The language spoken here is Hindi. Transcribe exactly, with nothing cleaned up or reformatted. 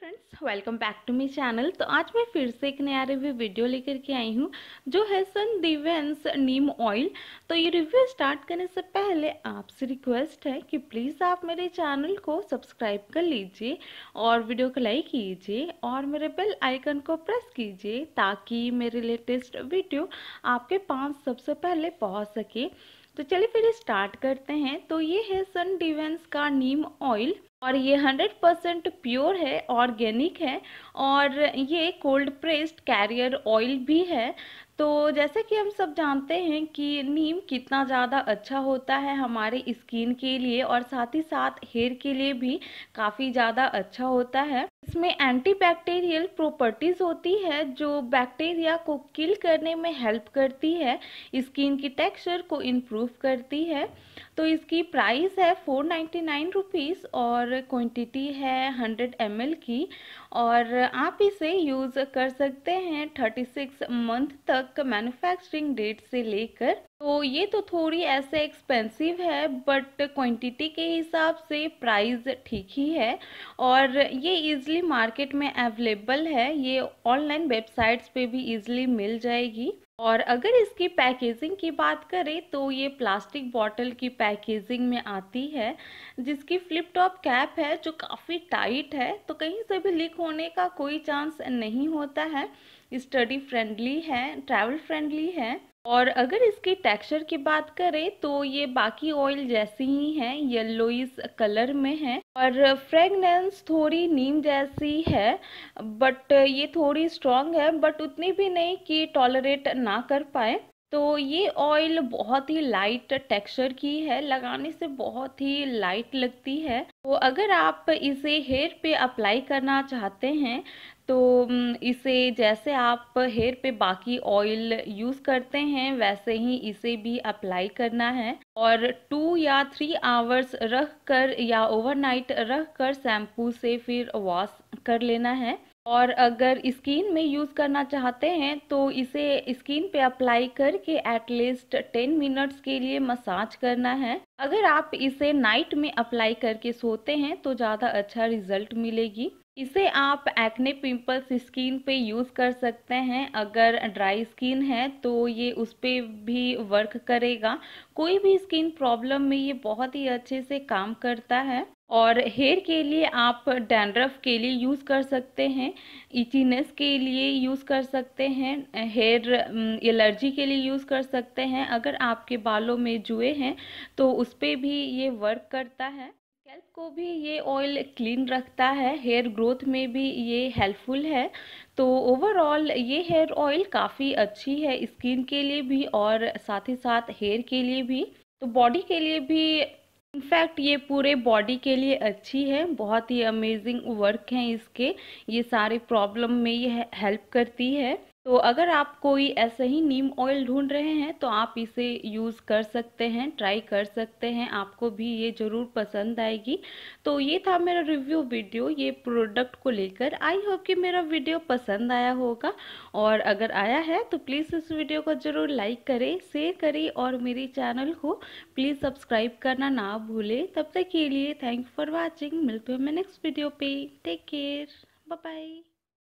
Friends, welcome back to my channel. तो आज मैं फिर से एक नया रिव्यू वीडियो लेकर के आई हूँ जो है सन डिवेंस नीम ऑयल। तो ये रिव्यू स्टार्ट करने से पहले आपसे रिक्वेस्ट है कि प्लीज़ आप मेरे चैनल को सब्सक्राइब कर लीजिए और वीडियो को लाइक कीजिए और मेरे बेल आइकन को प्रेस कीजिए ताकि मेरे लेटेस्ट वीडियो आपके पास सबसे पहले पहुँच सके। तो चलिए फिर स्टार्ट करते हैं। तो ये है सन डिवेंस का नीम ऑयल और ये हंड्रेड परसेंट प्योर है, ऑर्गेनिक है और ये कोल्ड प्रेस्ड कैरियर ऑयल भी है। तो जैसे कि हम सब जानते हैं कि नीम कितना ज़्यादा अच्छा होता है हमारे स्किन के लिए और साथ ही साथ हेयर के लिए भी काफ़ी ज़्यादा अच्छा होता है। इसमें एंटीबैक्टीरियल प्रॉपर्टीज़ होती है जो बैक्टीरिया को किल करने में हेल्प करती है, स्किन की टेक्सचर को इम्प्रूव करती है। तो इसकी प्राइस है फोर नाइन्टी नाइन रुपीज़ और क्वांटिटी है हंड्रेड एम एल की और आप इसे यूज़ कर सकते हैं थर्टी सिक्स मंथ तक मैन्युफैक्चरिंग डेट से लेकर। तो ये तो थोड़ी ऐसे एक्सपेंसिव है बट क्वांटिटी के हिसाब से प्राइस ठीक ही है और ये इजीली मार्केट में अवेलेबल है। ये ऑनलाइन वेबसाइट्स पे भी इजीली मिल जाएगी। और अगर इसकी पैकेजिंग की बात करें तो ये प्लास्टिक बॉटल की पैकेजिंग में आती है जिसकी फ्लिप टॉप कैप है जो काफ़ी टाइट है, तो कहीं से भी लीक होने का कोई चांस नहीं होता है। स्टडी फ्रेंडली है, ट्रैवल फ्रेंडली है। और अगर इसकी टेक्सचर की बात करें तो ये बाकी ऑयल जैसी ही है, येलोइश कलर में है और फ्रेगनेंस थोड़ी नीम जैसी है बट ये थोड़ी स्ट्रॉन्ग है बट उतनी भी नहीं कि टॉलरेट ना कर पाए। तो ये ऑयल बहुत ही लाइट टेक्सचर की है, लगाने से बहुत ही लाइट लगती है। तो अगर आप इसे हेयर पे अप्लाई करना चाहते हैं तो इसे जैसे आप हेयर पे बाकी ऑयल यूज़ करते हैं वैसे ही इसे भी अप्लाई करना है और टू या थ्री आवर्स रख कर या ओवरनाइट रख कर शैम्पू से फिर वॉश कर लेना है। और अगर स्किन में यूज़ करना चाहते हैं तो इसे स्किन पे अप्लाई करके एटलीस्ट टेन मिनट्स के लिए मसाज करना है। अगर आप इसे नाइट में अप्लाई करके सोते हैं तो ज़्यादा अच्छा रिजल्ट मिलेगी। इसे आप एक्ने पिंपल्स स्किन पे यूज़ कर सकते हैं। अगर ड्राई स्किन है तो ये उस पर भी वर्क करेगा। कोई भी स्किन प्रॉब्लम में ये बहुत ही अच्छे से काम करता है। और हेयर के लिए आप डैंड्रफ के लिए यूज़ कर सकते हैं, इचीनेस के लिए यूज़ कर सकते हैं, हेयर एलर्जी के लिए यूज़ कर सकते हैं। अगर आपके बालों में जुए हैं तो उस पर भी ये वर्क करता है। स्कैल्प को भी ये ऑयल क्लीन रखता है, हेयर ग्रोथ में भी ये हेल्पफुल है। तो ओवरऑल ये हेयर ऑयल काफ़ी अच्छी है स्किन के लिए भी और साथ ही साथ हेयर के लिए भी, तो बॉडी के लिए भी। इनफैक्ट ये पूरे बॉडी के लिए अच्छी है, बहुत ही अमेजिंग वर्क है इसके, ये सारे प्रॉब्लम में ये हेल्प करती है। तो अगर आप कोई ऐसे ही नीम ऑयल ढूंढ रहे हैं तो आप इसे यूज़ कर सकते हैं, ट्राई कर सकते हैं, आपको भी ये ज़रूर पसंद आएगी। तो ये था मेरा रिव्यू वीडियो ये प्रोडक्ट को लेकर। आई होप कि मेरा वीडियो पसंद आया होगा और अगर आया है तो प्लीज़ इस वीडियो को ज़रूर लाइक करें, शेयर करें और मेरे चैनल को प्लीज़ सब्सक्राइब करना ना भूलें। तब तक के लिए थैंक फॉर वॉचिंग। मिलते हैं मैं नेक्स्ट वीडियो पे। Take care, bye bye.